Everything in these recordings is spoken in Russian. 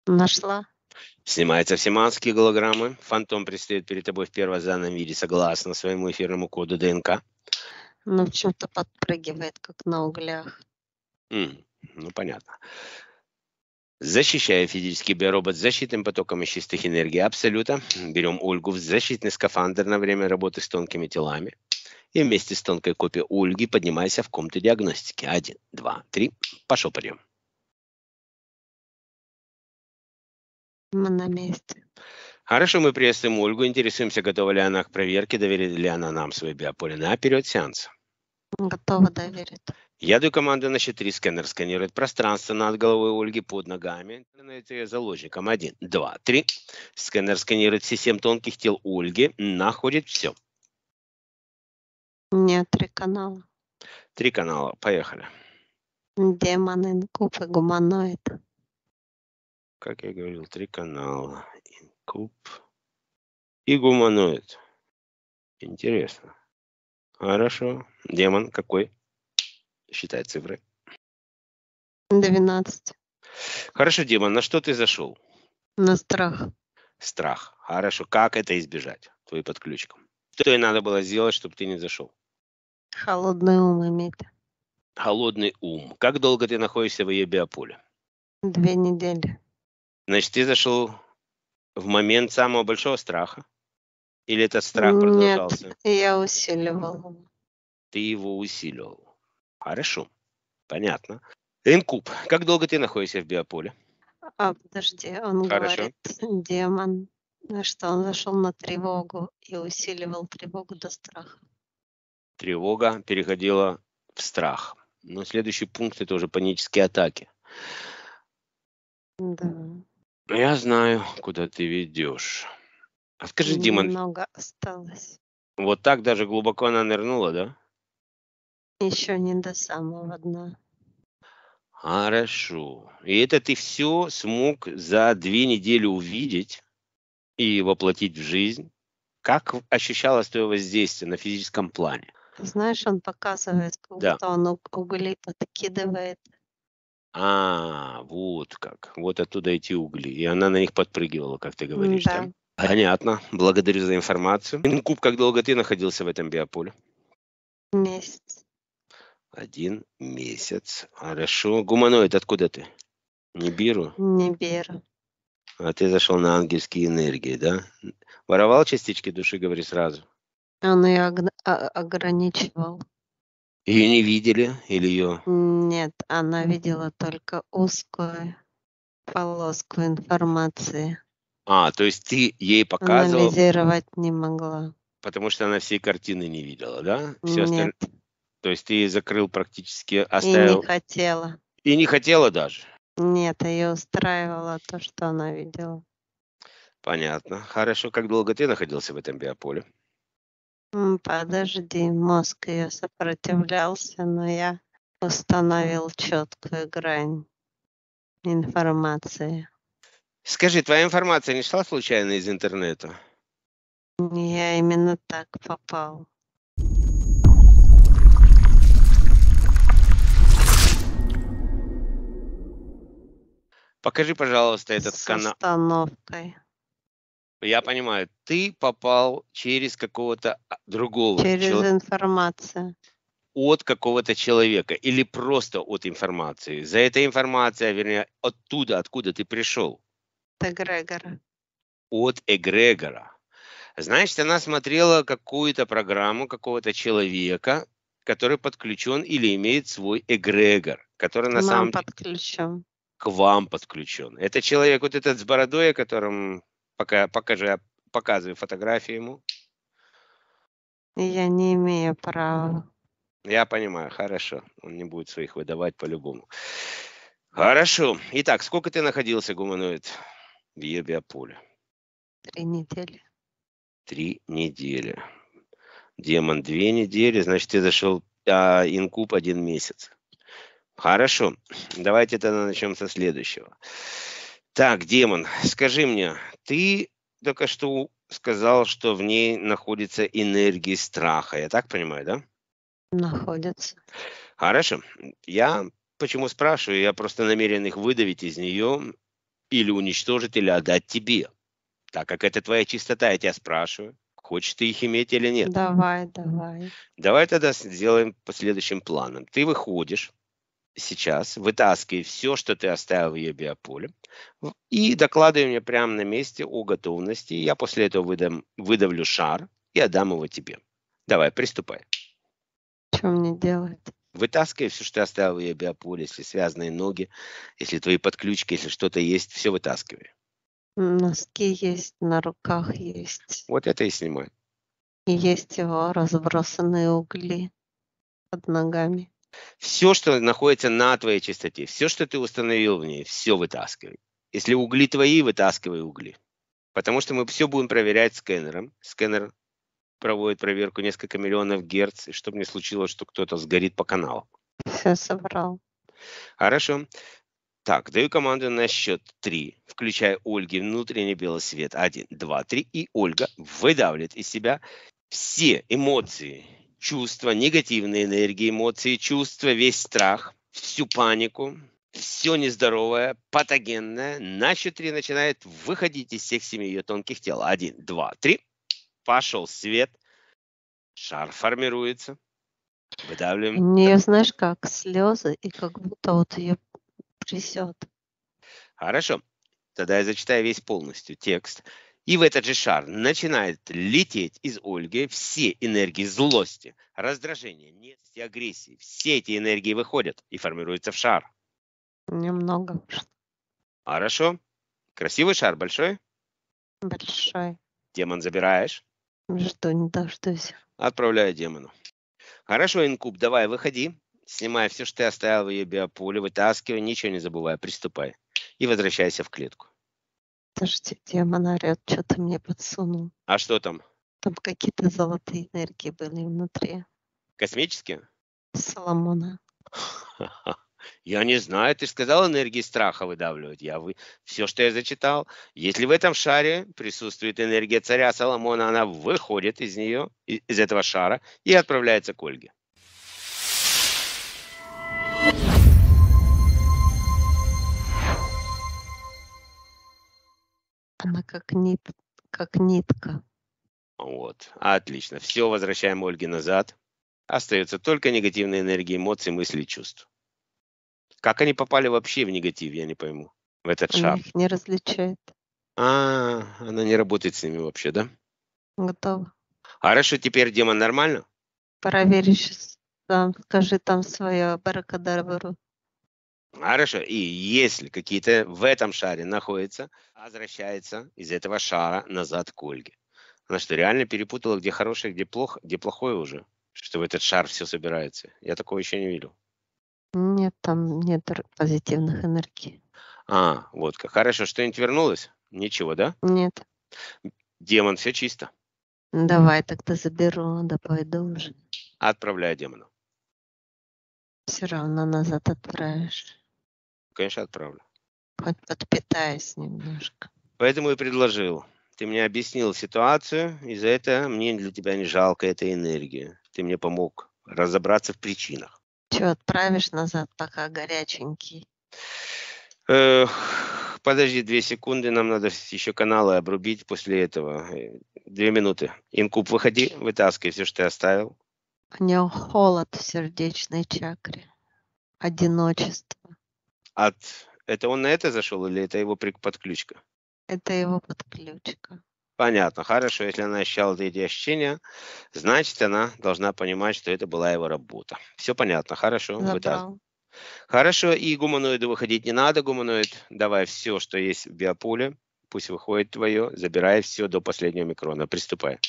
Нашла. Снимаются все маски и голограммы. Фантом предстает перед тобой в первозданном виде согласно своему эфирному коду ДНК. Но почему-то подпрыгивает, как на углях. Ну, понятно. Защищая физический биоробот защитным потоком из чистых энергий Абсолюта, берем Ольгу в защитный скафандр на время работы с тонкими телами. И вместе с тонкой копией Ольги поднимайся в комнату диагностики. 1, 2, 3. Пошел подъем. Мы на месте. Хорошо, мы приветствуем Ольгу. Интересуемся, готова ли она к проверке, доверит ли она нам свое биополе на период сеанса. Готова доверить. Я даю команду на счет 3. Сканер сканирует пространство над головой Ольги, под ногами. Становится ее заложником. 1, 2, 3. Сканер сканирует все 7 тонких тел Ольги. Находит все. Нет, 3 канала. 3 канала. Поехали. Демон, инкуб и гуманоид. Как я говорил, 3 канала. Инкуб и гуманоид. Интересно. Хорошо. Демон какой? Считай цифры. 12. Хорошо, демон, на что ты зашел? На страх. Страх. Хорошо. Как это избежать? Твой под ключиком. Что и надо было сделать, чтобы ты не зашел? Холодный ум иметь. Холодный ум. Как долго ты находишься в ее биополе? 2 недели. Значит, ты зашел в момент самого большого страха? Или этот страх Нет, продолжался? я усиливала. Ты его усиливал. Хорошо. Понятно. Инкуб. Как долго ты находишься в биополе? Подожди, он Хорошо. говорит, демон, что он зашел на тревогу и усиливал тревогу до страха. Тревога переходила в страх. Но следующий пункт – это уже панические атаки. Да. Я знаю, куда ты ведешь. А скажи, Димон, Немного осталось. вот так даже глубоко она нырнула, да? Еще не до самого дна. Хорошо. И это ты все смог за 2 недели увидеть и воплотить в жизнь? Как ощущалось твое воздействие на физическом плане? Ты знаешь, он показывает, как Да. будто он угли подкидывает. Вот как. Вот оттуда эти угли. И она на них подпрыгивала, как ты говоришь, да? Да. Понятно. Благодарю за информацию. Инкуб, как долго ты находился в этом биополе? Месяц. 1 месяц. Хорошо. Гуманоид, откуда ты? Нибиру? Нибиру. А ты зашел на ангельские энергии, да? Воровал частички души, говори сразу. Он ее ограничивал. Ее не видели? Или ее... Нет, она видела только узкую полоску информации. То есть ты ей показывал, Анализировать не могла. потому что она всей картины не видела, да? Нет, То есть ты ей закрыл практически, и оставил... не хотела. И не хотела даже? Нет, ее устраивало то, что она видела. Понятно. Хорошо. Как долго ты находился в этом биополе? Подожди, мозг ее сопротивлялся, но я установил четкую грань информации. Скажи, твоя информация не шла случайно из интернета? Я именно так попал. Покажи, пожалуйста, этот С канал. установкой. Я понимаю, ты попал через какого-то другого Через информацию. от какого-то человека или просто от информации. За этой информацией, вернее, оттуда, откуда ты пришел. От эгрегора. От эгрегора. Значит, она смотрела какую-то программу какого-то человека, который подключен или имеет свой эгрегор, который на самом деле подключен. к вам подключен. Это человек вот этот с бородой, о котором показываю фотографии ему. Я не имею права. Я понимаю, хорошо. Он не будет своих выдавать по-любому. Хорошо. Итак, сколько ты находился, гуманоид, в ее биополе? 3 недели. 3 недели. Демон 2 недели, значит, ты зашел инкуб 1 месяц. Хорошо. Давайте тогда начнем со следующего. Так, демон, скажи мне, ты только что сказал, что в ней находится энергия страха. Я так понимаю, да? Находится. Хорошо. Я почему спрашиваю? Я просто намерен их выдавить из нее или уничтожить, или отдать тебе. Так как это твоя чистота, я тебя спрашиваю, хочешь ты их иметь или нет. Давай, давай. Давай тогда сделаем по следующим планам. Ты выходишь сейчас, вытаскивай все, что ты оставил в ее биополе, и докладывай мне прямо на месте о готовности. Я после этого выдавлю шар и отдам его тебе. Давай, приступай. Что мне делать? Вытаскивай все, что ты оставил в ее биополе, если связанные ноги, если твои подключки, если что-то есть, все вытаскивай. Носки есть, на руках есть. Вот это и снимай. И есть его разбросанные угли под ногами. Все, что находится на твоей чистоте, все, что ты установил в ней, все вытаскивай. Если угли твои, вытаскивай угли. Потому что мы все будем проверять сканером. Сканер проводит проверку несколько миллионов герц, и чтобы не случилось, что кто-то сгорит по каналу. Все собрал. Хорошо. Так, даю команду на счет 3, включая Ольге внутренний белый свет. 1, 2, 3. И Ольга выдавливает из себя все эмоции, чувства, негативные энергии, эмоции, чувства, весь страх, всю панику, все нездоровое, патогенное. На счет 3 начинает выходить из всех 7 ее тонких тел. 1, 2, 3. Пошел свет. Шар формируется. Выдавливаем. У нее, знаешь, как слезы, и как будто вот ее трясет. Хорошо. Тогда я зачитаю весь полностью текст. И в этот же шар начинает лететь из Ольги все энергии злости, раздражения, ненависти, агрессии. Все эти энергии выходят и формируются в шар. Немного Хорошо. Красивый шар, большой. большой. Демон забираешь. Жду не дождусь. Отправляю демону. Хорошо, инкуб, давай, выходи. Снимай все, что ты оставил в ее биополе, вытаскивай, ничего не забывай, приступай. И возвращайся в клетку. Подожди, демон орет, что ты мне подсунул. А что там? Там какие-то золотые энергии были внутри. Космические? Соломона. Я не знаю, ты же сказал, энергии страха выдавливать. Все, что я зачитал. Если в этом шаре присутствует энергия царя Соломона, она выходит из нее, из этого шара, и отправляется к Ольге. Она как нитка. Вот, отлично. Все, возвращаем Ольге назад. Остается только негативные энергии, эмоции, мысли и чувств. Как они попали вообще в негатив, я не пойму. В этот Она шар. их не различает. Она не работает с ними вообще, да? Готово. Хорошо, теперь демон нормально? Проверь сейчас. Там, скажи там свое абракадабру. Хорошо. И если какие-то в этом шаре находятся, возвращается из этого шара назад к Ольге. Она что, реально перепутала, где хорошее, где плохое уже? Что в этот шар все собирается? Я такого еще не видел. Нет, там нет позитивных энергий. Вот как. Хорошо, что-нибудь вернулось? Ничего, да? Нет. Демон, все чисто. Давай тогда заберу, да пойду уже. Отправляю демона. Все равно назад отправишь. Конечно, отправлю. Хоть подпитаюсь немножко. Поэтому и предложил. Ты мне объяснил ситуацию, и за это мне для тебя не жалко этой энергии. Ты мне помог разобраться в причинах. Че, отправишь назад, пока горяченький? Подожди 2 секунды, нам надо еще каналы обрубить после этого. 2 минуты. Инкуб, выходи, вытаскивай все, что ты оставил. У него холод в сердечной чакре. Одиночество. Это он на это зашел или это его подключка? Это его подключка. Понятно, хорошо. Если она ощущала эти ощущения, значит, она должна понимать, что это была его работа. Все понятно, хорошо. Забрал. Хорошо, и гуманоиду выходить не надо. Гуманоид, давай все, что есть в биополе, пусть выходит твое, забирай все до последнего микрона. Приступай.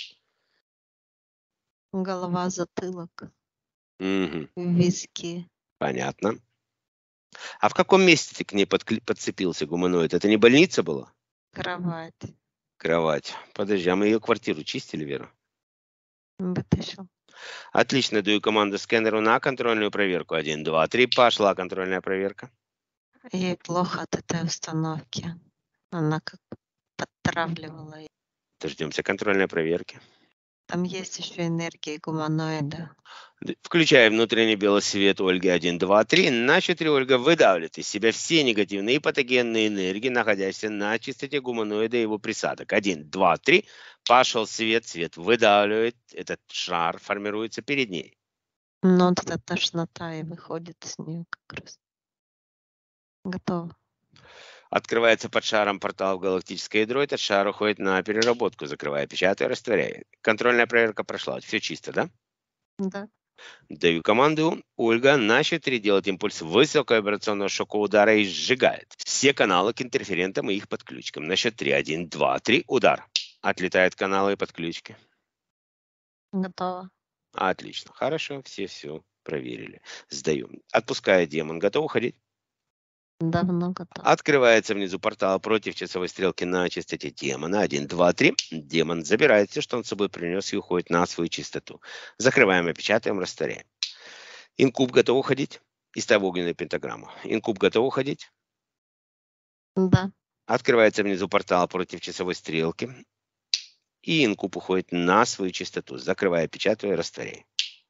Голова, затылок. Угу. Виски. Понятно. А в каком месте ты к ней подцепился, гуманоид? Это не больница была? Кровать. Кровать. Подожди, а мы ее квартиру чистили, Вера? Вытащил. Отлично, даю команду сканеру на контрольную проверку. 1, 2, 3. Пошла контрольная проверка. Ей плохо от этой установки. Она как подтравливала. Дождемся контрольной проверки. Там есть еще энергия гуманоида. Включая внутренний белый свет Ольги 1, 2, 3. На 4 Ольга выдавливает из себя все негативные и патогенные энергии, находящиеся на чистоте гуманоида и его присадок. 1, 2, 3. Пошел свет, свет выдавливает. Этот шар формируется перед ней. Но вот эта тошнота и выходит с нее как раз. Готово. Открывается под шаром портал в галактическое ядро. Этот шар уходит на переработку, закрывая, печатая, растворяя. Контрольная проверка прошла. Все чисто, да? Да. Даю команду. Ольга на 4 делает импульс высоковибрационного шокового удара и сжигает все каналы к интерферентам и их подключкам. На счет 3. 1, 2, 3. Удар. Отлетают каналы и подключки. Готово. Отлично. Хорошо. Все проверили. Сдаю. Отпускаю демон. Готов уходить? Давно готов. Открывается внизу портал против часовой стрелки на частоте демона. 1, 2, 3. Демон забирает все, что он с собой принес, и уходит на свою чистоту. Закрываем, опечатаем, растворяем. Инкуб готов уходить? И ставь огненную пентаграмму. Инкуб готов уходить? Да. Открывается внизу портал против часовой стрелки. И инкуб уходит на свою чистоту. Закрывая, опечатывая, растворяй.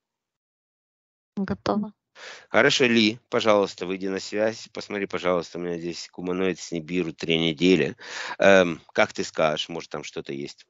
Готово. Хорошо, Ли, пожалуйста, выйди на связь. Посмотри, пожалуйста, у меня здесь гуманоид с Нибиру 3 недели. Как ты скажешь, может там что-то есть?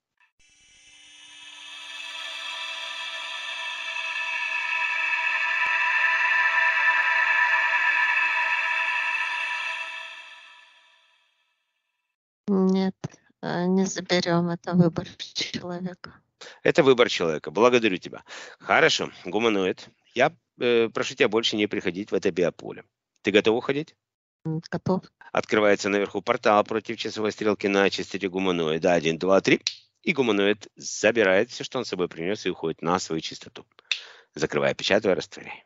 Нет, не заберем. Это выбор человека. Это выбор человека. Благодарю тебя. Хорошо, гуманоид. Я прошу тебя больше не приходить в это биополе. Ты готов уходить? Готов. Открывается наверху портал против часовой стрелки на частоте гуманоида. 1, 2, 3. И гуманоид забирает все, что он с собой принес, и уходит на свою чистоту. Закрывая, печатая, растворяй.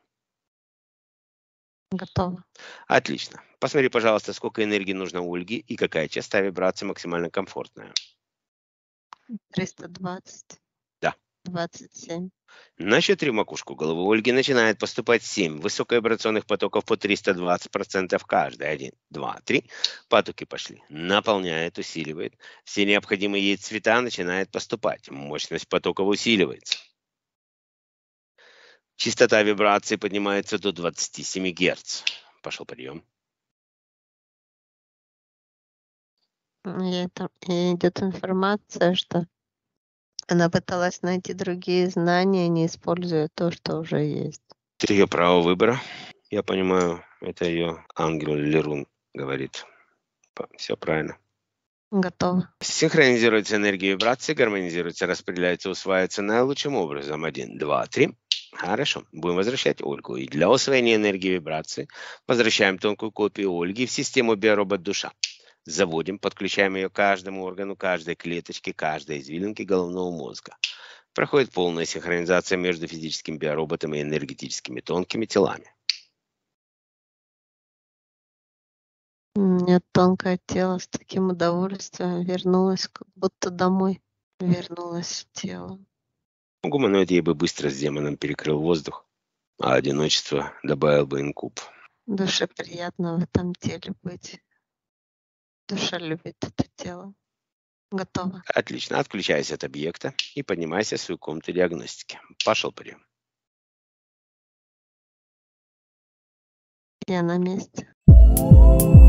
Готово. Отлично. Посмотри, пожалуйста, сколько энергии нужно Ольге и какая частота вибрации максимально комфортная. 320. Да. 27. На счет 3 в макушку головы Ольги начинает поступать 7 высоковибрационных потоков по 320% каждый. 1, 2, 3. Потоки пошли. Наполняет, усиливает. Все необходимые ей цвета начинают поступать. Мощность потоков усиливается. Частота вибрации поднимается до 27 Гц. Пошел подъем. Идет информация, что она пыталась найти другие знания, не используя то, что уже есть. Это ее право выбора. Я понимаю, это ее ангел Лерун говорит. Все правильно. Готово. Синхронизируется энергия вибрации, гармонизируется, распределяется, усваивается наилучшим образом. 1, 2, 3. Хорошо. Будем возвращать Ольгу. И для усвоения энергии вибрации возвращаем тонкую копию Ольги в систему биоробот-душа. Заводим, подключаем ее к каждому органу, каждой клеточке, каждой извилинке головного мозга. Проходит полная синхронизация между физическим биороботом и энергетическими тонкими телами. Мне тонкое тело с таким удовольствием вернулось, как будто домой вернулось в тело. Гуманоид ей бы быстро с демоном перекрыл воздух, а одиночество добавил бы инкуб. Душе приятно в этом теле быть. Душа любит это тело. Готово. Отлично. Отключайся от объекта и поднимайся в свою комнату диагностики. Пошел прием. Я на месте.